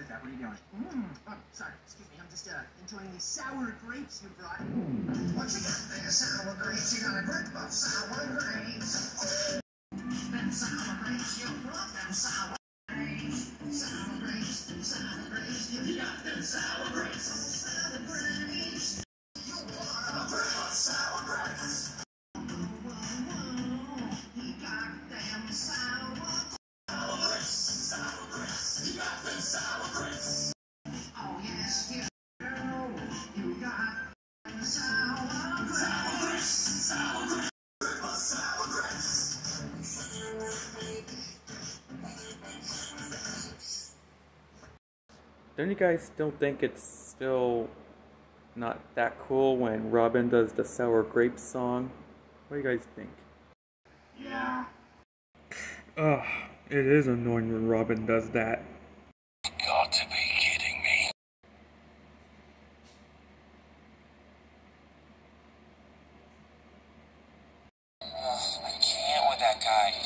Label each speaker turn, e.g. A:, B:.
A: is that? What are you doing? Oh, sorry. Excuse me. I'm just enjoying these sour grapes you brought. What you got there? Sour grapes. You got a grip of sour grapes. Them sour grapes. You brought them sour grapes. Sour grapes. Sour grapes. You got them sour grapes. Sour grapes. You brought a grip of sour grapes. You got them sour grapes. Sour grapes. You got them sour grapes. Oh yes, you got them sour grapes. Sour grapes. Sour grapes. Sour grapes.
B: Don't you guys still think it's still not that cool when Robin does the Sour Grapes song? What do you guys think?
A: Yeah.
B: Ugh, it is annoying when Robin does that.
C: Got to be